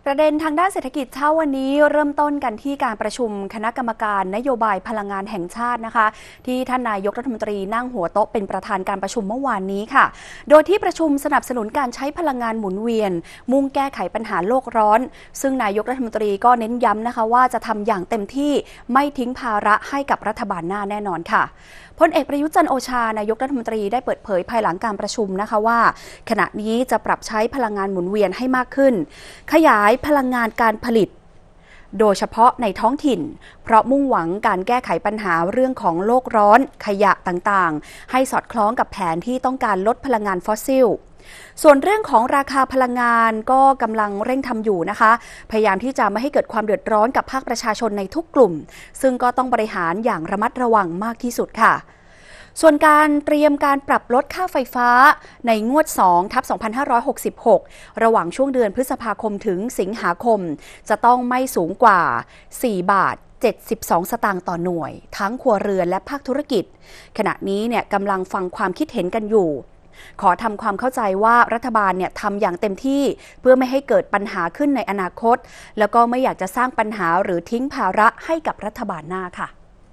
ประเด็นทางด้านเศรษฐกิจเช้าวันนี้เริ่มต้นกันที่การประชุมคณะกรรมการนโยบายพลังงานแห่งชาตินะคะที่ท่านนายกรัฐมนตรีนั่งหัวโต๊ะเป็นประธานการประชุมเมื่อวานนี้ค่ะโดยที่ประชุมสนับสนุนการใช้พลังงานหมุนเวียนมุ่งแก้ไขปัญหาโลกร้อนซึ่งนายกรัฐมนตรีก็เน้นย้ำนะคะว่าจะทำอย่างเต็มที่ไม่ทิ้งภาระให้กับรัฐบาลหน้าแน่นอนค่ะพลเอกประยุทธ์จันทร์โอชานายกรัฐมนตรีได้เปิดเผยภายหลังการประชุมนะคะว่าขณะนี้จะปรับใช้พลังงานหมุนเวียนให้มากขึ้นขยายพลังงานการผลิตโดยเฉพาะในท้องถิ่นเพราะมุ่งหวังการแก้ไขปัญหาเรื่องของโลกร้อนขยะต่างๆให้สอดคล้องกับแผนที่ต้องการลดพลังงานฟอสซิลส่วนเรื่องของราคาพลังงานก็กำลังเร่งทำอยู่นะคะพยายามที่จะไม่ให้เกิดความเดือดร้อนกับภาคประชาชนในทุกกลุ่มซึ่งก็ต้องบริหารอย่างระมัดระวังมากที่สุดค่ะส่วนการเตรียมการปรับลดค่าไฟฟ้าในงวด 2/2566 ระหว่างช่วงเดือนพฤษภาคมถึงสิงหาคมจะต้องไม่สูงกว่า 4 บาท 72 สตางค์ต่อหน่วยทั้งครัวเรือนและภาคธุรกิจขณะนี้เนี่ยกำลังฟังความคิดเห็นกันอยู่ขอทำความเข้าใจว่ารัฐบาลเนี่ยทำอย่างเต็มที่เพื่อไม่ให้เกิดปัญหาขึ้นในอนาคตแล้วก็ไม่อยากจะสร้างปัญหาหรือทิ้งภาระให้กับรัฐบาลหน้าค่ะ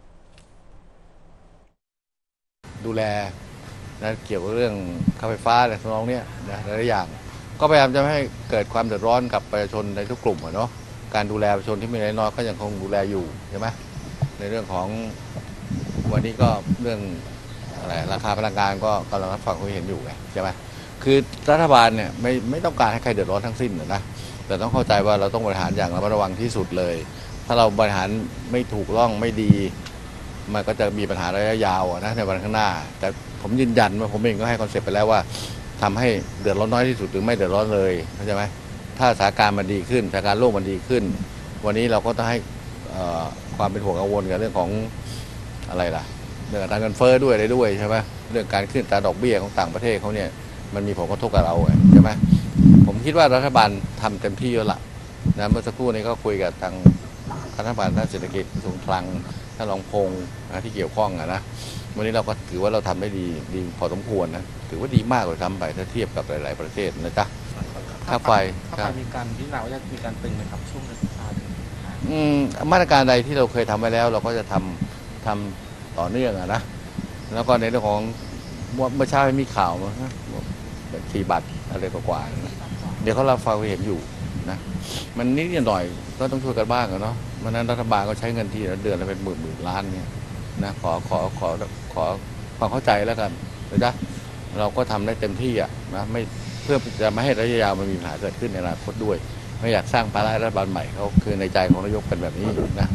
ดูแลนะเกี่ยวกับเรื่องค่าไฟฟ้าในทำนองนี้นะหลายอย่างก็พยายามจะไม่ให้เกิดความเดือดร้อนกับประชาชนในทุกกลุ่มเนาะการดูแลประชาชนที่มีรายได้น้อยก็ยังคงดูแลอยู่ใช่ไหมในเรื่องของวันนี้ก็เรื่องอะไรราคาพลังงานก็กำลังรับฟังคุยเห็นอยู่ไงใช่ไหมคือรัฐบาลเนี่ยไม่ต้องการให้ใครเดือดร้อนทั้งสิ้นนะแต่ต้องเข้าใจว่าเราต้องบริหารอย่างระมัดระวังที่สุดเลยถ้าเราบริหารไม่ถูกต้องไม่ดีมันก็จะมีปัญหาระยะยาวนะในวันข้างหน้าแต่ผมยืนยันว่าผมเองก็ให้คอนเซ็ปต์ไปแล้วว่าทำให้เดือดร้อนน้อยที่สุดหรือไม่เดือดร้อนเลยเข้าใจไหมถ้าสถานการณ์มันดีขึ้นสถานการณ์โลกมันดีขึ้นวันนี้เราก็ต้องให้ความเป็นห่วงกังวลกับเรื่องของอะไรล่ะเรื่องการเงินเฟ้อด้วยอะไรด้วยใช่ไหมเรื่องการขึ้นอัตราดอกเบี้ยของต่างประเทศเขาเนี่ยมันมีผลกระทบกับเราใช่ไหมผมคิดว่ารัฐบาลทำเต็มที่แล้วล่ะนะเมื่อสักครู่นี้ก็คุยกับทางรัฐบาลด้านเศรษฐกิจกระทรวงคลังท่านรองพงษ์ที่เกี่ยวข้องนะวันนี้เราก็ถือว่าเราทำได้ดีพอสมควรนะถือว่าดีมากเลยทำไปถ้าเทียบกับหลายๆประเทศนะจ๊ะค่าไฟมีการพิจารณาว่าจะมีการตึงไหมครับช่วงฤดูกาลมาตรการใดที่เราเคยทำไว้แล้วเราก็จะทำต่อเนื่องนะแล้วก็ในเรื่องของเมื่อเช้ามีข่าวมา4 บาทอะไรกว่าเดี๋ยวเขาเราฟังเห็นอยู่นะมันนิดหน่อยก็ต้องช่วยกันบ้างเนาะวันนั้นรัฐบาลก็ใช้เงินทีละเดือนละเป็นหมื่นล้านเนี่ยนะขอความเข้าใจแล้วกันนะจ๊ะเราก็ทำได้เต็มที่นะไม่เพื่อจะไม่ให้ระยะยาวมันมีปัญหาเกิดขึ้นในอนาคตด้วยไม่อยากสร้างภาระรัฐบาลใหม่เขาคือในใจของนายกเป็นแบบนี้นะ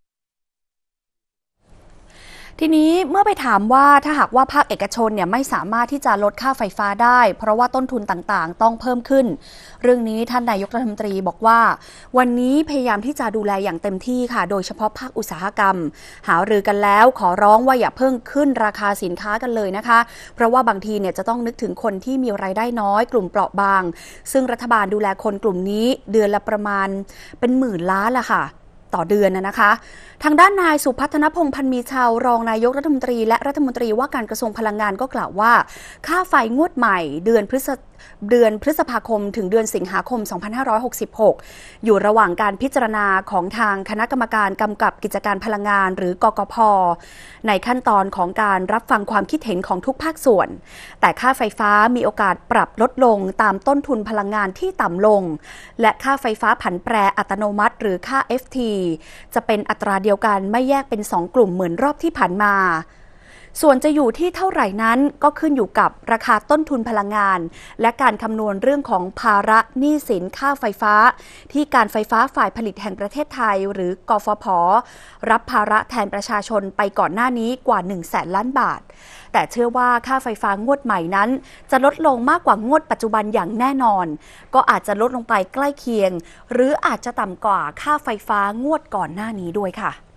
ทีนี้เมื่อไปถามว่าถ้าหากว่าภาคเอกชนเนี่ยไม่สามารถที่จะลดค่าไฟฟ้าได้เพราะว่าต้นทุนต่างๆต้องเพิ่มขึ้นเรื่องนี้ท่านนายกรัฐมนตรีบอกว่าวันนี้พยายามที่จะดูแลอย่างเต็มที่ค่ะโดยเฉพาะภาคอุตสาหกรรมหารือกันแล้วขอร้องว่าอย่าเพิ่งขึ้นราคาสินค้ากันเลยนะคะเพราะว่าบางทีเนี่ยจะต้องนึกถึงคนที่มีรายได้น้อยกลุ่มเปราะบางซึ่งรัฐบาลดูแลคนกลุ่มนี้เดือนละประมาณเป็นหมื่นล้านละค่ะต่อเดือนนะคะทางด้านนายสุพัฒนพงษ์พันมีชาวรองนายกรัฐมนตรีและรัฐมนตรีว่าการกระทรวงพลังงานก็กล่าวว่าค่าไฟงวดใหม่เดือนพฤษภาคมถึงเดือนสิงหาคม 2566 อยู่ระหว่างการพิจารณาของทางคณะกรรมการกำกับกิจการพลังงานหรือกกพ.ในขั้นตอนของการรับฟังความคิดเห็นของทุกภาคส่วนแต่ค่าไฟฟ้ามีโอกาสปรับลดลงตามต้นทุนพลังงานที่ต่ำลงและค่าไฟฟ้าผันแปรอัตโนมัติหรือค่า FT จะเป็นอัตราเดียวกันไม่แยกเป็น2 กลุ่มเหมือนรอบที่ผ่านมาส่วนจะอยู่ที่เท่าไหร่นั้นก็ขึ้นอยู่กับราคาต้นทุนพลังงานและการคำนวณเรื่องของภาระหนี้สินค่าไฟฟ้าที่การไฟฟ้าฝ่ายผลิตแห่งประเทศไทยหรือกฟผ.รับภาระแทนประชาชนไปก่อนหน้านี้กว่า 100,000 ล้านบาทแต่เชื่อว่าค่าไฟฟ้างวดใหม่นั้นจะลดลงมากกว่างวดปัจจุบันอย่างแน่นอนก็อาจจะลดลงไปใกล้เคียงหรืออาจจะต่ำกว่าค่าไฟฟ้างวดก่อนหน้านี้ด้วยค่ะ